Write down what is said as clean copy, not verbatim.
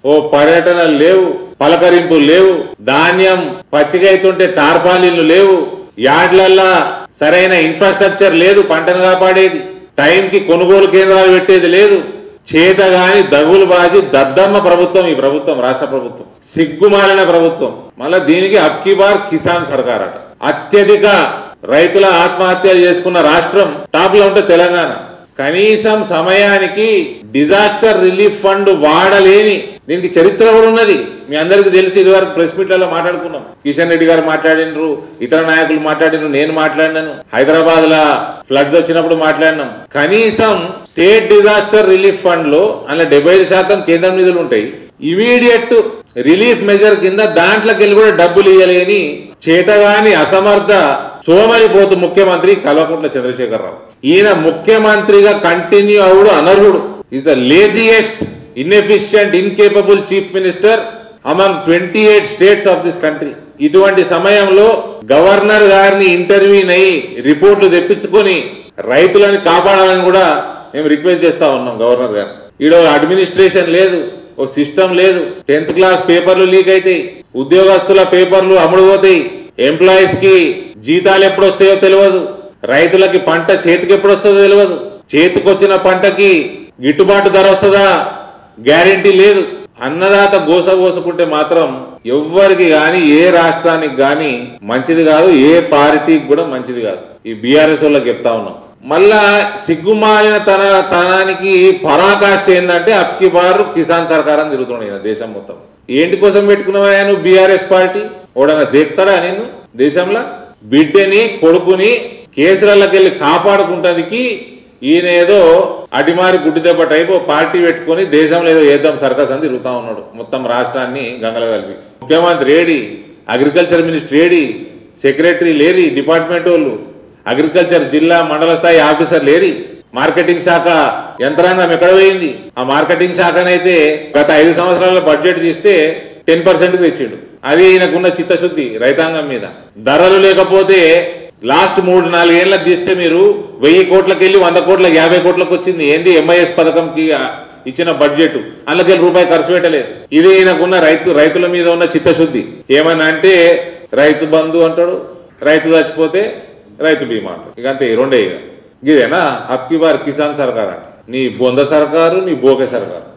ఓ పర్యటనలు లేవు, పలకరింపులు లేవు, ధాన్యం పచ్చిగైతుంటే టార్పాలిన్లు లేవు, యార్డ్లల్లా సరైన ఇన్ఫ్రాస్ట్రక్చర్ లేదు, పంటను కాపాడేది టైంకి కొనుగోలు కేంద్రాలు పెట్టేది లేదు. చేతగాని దగులు బాజి దద్దమ్మ ప్రభుత్వం ఈ ప్రభుత్వం, రాష్ట్ర ప్రభుత్వం, సిగ్గుమాలిన ప్రభుత్వం. మళ్ళా దీనికి అబ్కి బార్ కిసాన్ సర్కార్ అట. అత్యధిక రైతుల ఆత్మహత్యలు చేసుకున్న రాష్ట్రం టాప్ లో ఉంటే తెలంగాణ. కనీసం సమయానికి డిజాస్టర్ రిలీఫ్ ఫండ్ వాడలేని, దీనికి చరిత్ర కూడా ఉన్నది, మీ అందరికీ తెలిసి ఇదివరకు ప్రెస్ మీట్లలో మాట్లాడుకున్నాం. కిషన్ రెడ్డి గారు మాట్లాడినరు, ఇతర నాయకులు మాట్లాడినరు, నేను మాట్లాడినాను, హైదరాబాద్ లా ఫ్లడ్స్ వచ్చినప్పుడు మాట్లాడినాం. కనీసం స్టేట్ డిజాస్టర్ రిలీఫ్ ఫండ్ లో అలా 75% కేంద్రం నిధులు ఉంటాయి. ఇమీడియట్ రిలీఫ్ మెజర్ కింద దాంట్లోకి వెళ్ళి కూడా డబ్బులు ఇవ్వలేని చేతగాని అసమర్థ సోమరిపోతు ముఖ్యమంత్రి కల్వకుంట్ల చంద్రశేఖరరావు. ఈయన ముఖ్యమంత్రిగా continue అవుడు అనర్హుడు. Is the laziest, inefficient, incapable chief minister among 28 states of this country. ఇటువంటి సమయంలో గవర్నర్ గారిని ఇంటర్వ్యూన్ అయ్యి రిపోర్ట్లు తెప్పించుకొని రైతులను కాపాడాలని కూడా మేము రిక్వెస్ట్ చేస్తా ఉన్నాం గవర్నర్ గారు. ఈడో అడ్మినిస్ట్రేషన్ లేదు, ఓ సిస్టమ్ లేదు. 10th క్లాస్ పేపర్లు లీక్ అవుతాయి, ఉద్యోగస్తుల పేపర్లు అమ్ముడు పోతాయి, ఎంప్లాయీస్ కి జీతాలు ఎప్పుడు వస్తాయో తెలియదు, రైతులకి పంట చేతికి ఎప్పుడు వస్తుందో తెలియదు, చేతికొచ్చిన పంటకి గిట్టుబాటు ధర వస్తుందా గ్యారెంటీ లేదు. అన్నదాత గోసకుంటే మాత్రం ఎవ్వరికి గాని, ఏ రాష్ట్రానికి గాని మంచిది కాదు, ఏ పార్టీకి కూడా మంచిది కాదు. ఈ బీఆర్ఎస్ వాళ్ళకి చెప్తా ఉన్నాం. మళ్ళా సిగ్గుమాలిన తనానికి పరాకాష్ట ఏంటంటే అబ్కి బార్ కిసాన్ సర్కార్ అని తిరుగుతున్నాయి దేశం మొత్తం. ఏంటి కోసం పెట్టుకున్నావా నువ్వు బీఆర్ఎస్ పార్టీ? ఓడన్నా దేక్తాడా నేను దేశంలో? బిడ్డని కొడుకుని కేసులకి వెళ్ళి కాపాడుకుంటానికి ఈయన ఏదో అటిమారి గుడ్డి దెబ్బ టైపు పార్టీ పెట్టుకుని దేశంలో ఏదో చేద్దాం సర్కస్ అని తిరుగుతా ఉన్నాడు. మొత్తం రాష్ట్రాన్ని గంగల కలిపి. ముఖ్యమంత్రి ఏడి, అగ్రికల్చర్ మినిస్టర్ ఏడి, సెక్రటరీ లేరి, డిపార్ట్మెంట్ వాళ్ళు, అగ్రికల్చర్ జిల్లా మండల స్థాయి ఆఫీసర్ లేరి, మార్కెటింగ్ శాఖ యంత్రాంగం ఎక్కడ పోయింది? ఆ మార్కెటింగ్ శాఖనైతే గత 5 సంవత్సరాల బడ్జెట్ తీస్తే 10% తెచ్చిండు. అది ఈయనకున్న చిత్తశుద్ధి రైతాంగం మీద. ధరలు లేకపోతే లాస్ట్ 3-4 ఏళ్ళకి తీస్తే మీరు 1000 కోట్లకి వెళ్ళి 100 కోట్లకు 50 కోట్లకు వచ్చింది. ఏంది ఎంఐఎస్ పథకంకి ఇచ్చిన బడ్జెట్, అందులోకి రూపాయి ఖర్చు పెట్టలేదు. ఇది ఈయనకున్న రైతుల మీద ఉన్న చిత్తశుద్ధి. ఏమన్నా అంటే రైతు బంధు అంటాడు, రైతు చచ్చిపోతే రైతు బీమా అంటాడు. ఇక అంతే, రెండే. ఇక ఇదేనా అబ్కి బార్ కిసాన్ సర్కార్ అంటే? నీ బొంద సర్కారు, నీ బోకే సర్కారు.